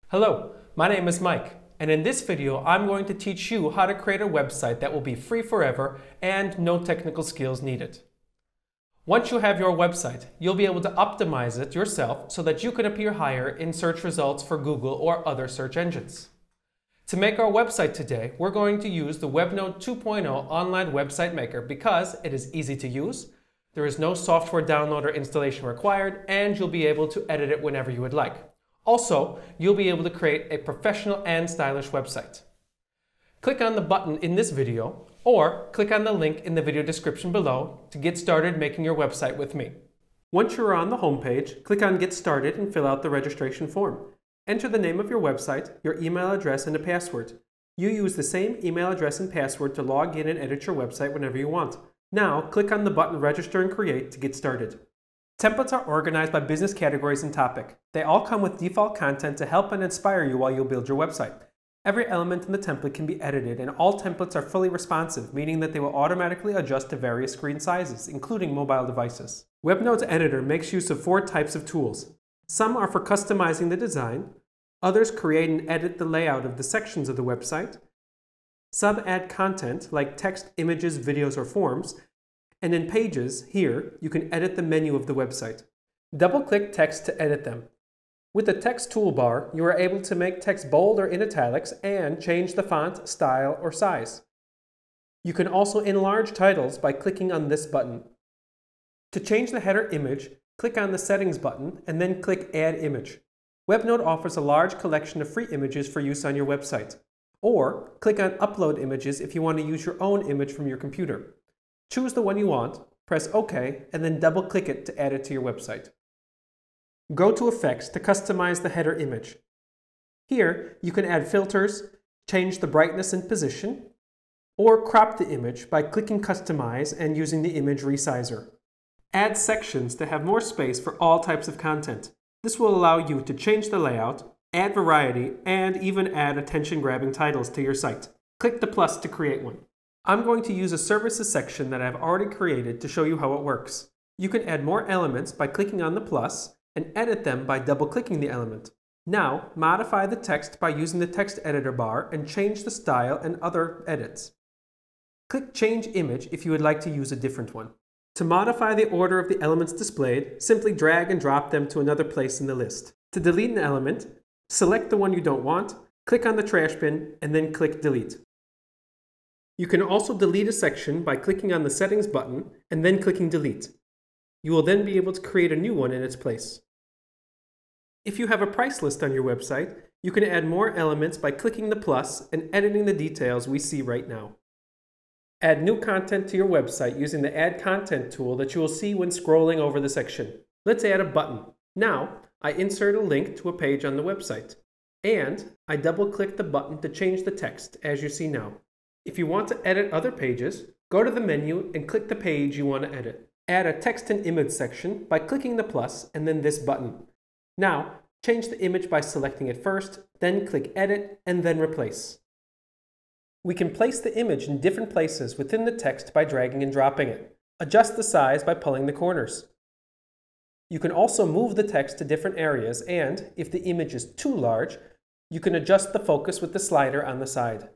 Hello, my name is Mike, and in this video I'm going to teach you how to create a website that will be free forever and no technical skills needed. Once you have your website, you'll be able to optimize it yourself so that you can appear higher in search results for Google or other search engines. To make our website today, we're going to use the WebNode 2.0 online website maker because it is easy to use, there is no software download or installation required, and you'll be able to edit it whenever you would like. Also, you'll be able to create a professional and stylish website. Click on the button in this video or click on the link in the video description below to get started making your website with me. Once you're on the home page, click on Get Started and fill out the registration form. Enter the name of your website, your email address, and a password. You use the same email address and password to log in and edit your website whenever you want. Now, click on the button Register and Create to get started. Templates are organized by business categories and topic. They all come with default content to help and inspire you while you build your website. Every element in the template can be edited, and all templates are fully responsive, meaning that they will automatically adjust to various screen sizes, including mobile devices. WebNode's editor makes use of 4 types of tools. Some are for customizing the design, others create and edit the layout of the sections of the website, some add content like text, images, videos, or forms, and in Pages, here, you can edit the menu of the website. Double-click text to edit them. With the text toolbar, you are able to make text bold or in italics and change the font, style, or size. You can also enlarge titles by clicking on this button. To change the header image, click on the Settings button and then click Add Image. WebNode offers a large collection of free images for use on your website. Or click on Upload Images if you want to use your own image from your computer. Choose the one you want, press OK, and then double-click it to add it to your website. Go to Effects to customize the header image. Here, you can add filters, change the brightness and position, or crop the image by clicking Customize and using the image resizer. Add sections to have more space for all types of content. This will allow you to change the layout, add variety, and even add attention-grabbing titles to your site. Click the plus to create one. I'm going to use a services section that I've already created to show you how it works. You can add more elements by clicking on the plus and edit them by double-clicking the element. Now, modify the text by using the text editor bar and change the style and other edits. Click Change Image if you would like to use a different one. To modify the order of the elements displayed, simply drag and drop them to another place in the list. To delete an element, select the one you don't want, click on the trash bin, and then click Delete. You can also delete a section by clicking on the Settings button and then clicking Delete. You will then be able to create a new one in its place. If you have a price list on your website, you can add more elements by clicking the plus and editing the details we see right now. Add new content to your website using the Add Content tool that you will see when scrolling over the section. Let's add a button. Now, I insert a link to a page on the website. And I double-click the button to change the text, as you see now. If you want to edit other pages, go to the menu and click the page you want to edit. Add a text and image section by clicking the plus and then this button. Now, change the image by selecting it first, then click Edit and then Replace. We can place the image in different places within the text by dragging and dropping it. Adjust the size by pulling the corners. You can also move the text to different areas and, if the image is too large, you can adjust the focus with the slider on the side.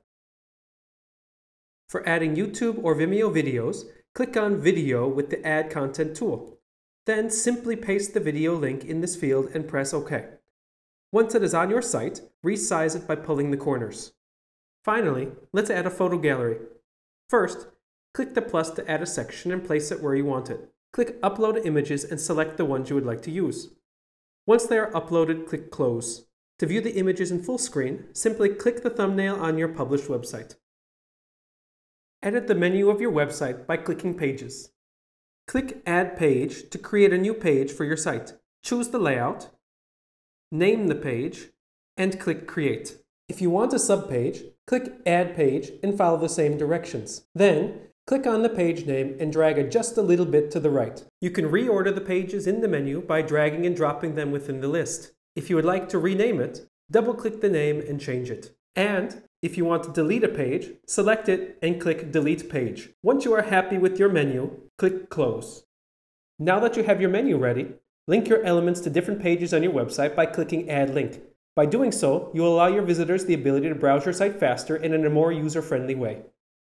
For adding YouTube or Vimeo videos, click on Video with the Add Content tool. Then simply paste the video link in this field and press OK. Once it is on your site, resize it by pulling the corners. Finally, let's add a photo gallery. First, click the plus to add a section and place it where you want it. Click Upload Images and select the ones you would like to use. Once they are uploaded, click Close. To view the images in full screen, simply click the thumbnail on your published website. Edit the menu of your website by clicking Pages. Click Add Page to create a new page for your site. Choose the layout, name the page, and click Create. If you want a subpage, click Add Page and follow the same directions. Then, click on the page name and drag it just a little bit to the right. You can reorder the pages in the menu by dragging and dropping them within the list. If you would like to rename it, double-click the name and change it. And if you want to delete a page, select it and click Delete Page. Once you are happy with your menu, click Close. Now that you have your menu ready, link your elements to different pages on your website by clicking Add Link. By doing so, you will allow your visitors the ability to browse your site faster and in a more user-friendly way.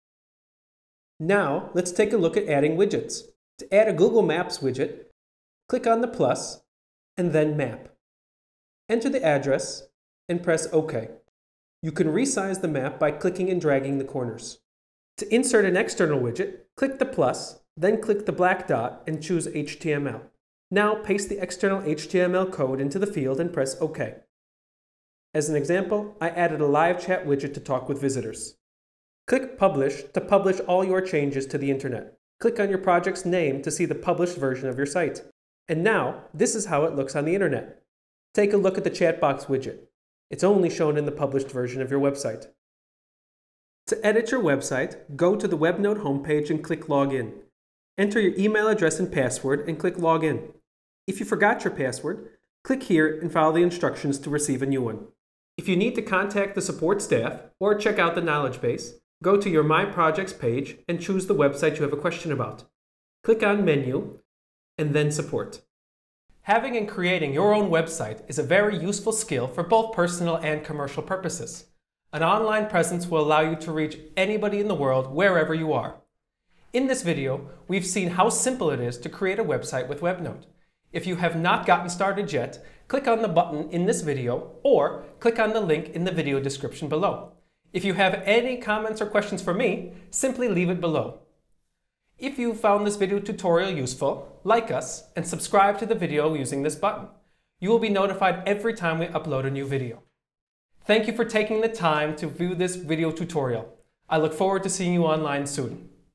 Now, let's take a look at adding widgets. To add a Google Maps widget, click on the plus and then Map. Enter the address and press OK. You can resize the map by clicking and dragging the corners. To insert an external widget, click the plus, then click the black dot and choose HTML. Now paste the external HTML code into the field and press OK. As an example, I added a live chat widget to talk with visitors. Click Publish to publish all your changes to the internet. Click on your project's name to see the published version of your site. And now, this is how it looks on the internet. Take a look at the chat box widget. It's only shown in the published version of your website. To edit your website, go to the WebNode homepage and click Login. Enter your email address and password and click Login. If you forgot your password, click here and follow the instructions to receive a new one. If you need to contact the support staff or check out the knowledge base, go to your My Projects page and choose the website you have a question about. Click on Menu and then Support. Having and creating your own website is a very useful skill for both personal and commercial purposes. An online presence will allow you to reach anybody in the world wherever you are. In this video, we've seen how simple it is to create a website with WebNode. If you have not gotten started yet, click on the button in this video or click on the link in the video description below. If you have any comments or questions for me, simply leave it below. If you found this video tutorial useful, like us and subscribe to the video using this button. You will be notified every time we upload a new video. Thank you for taking the time to view this video tutorial. I look forward to seeing you online soon.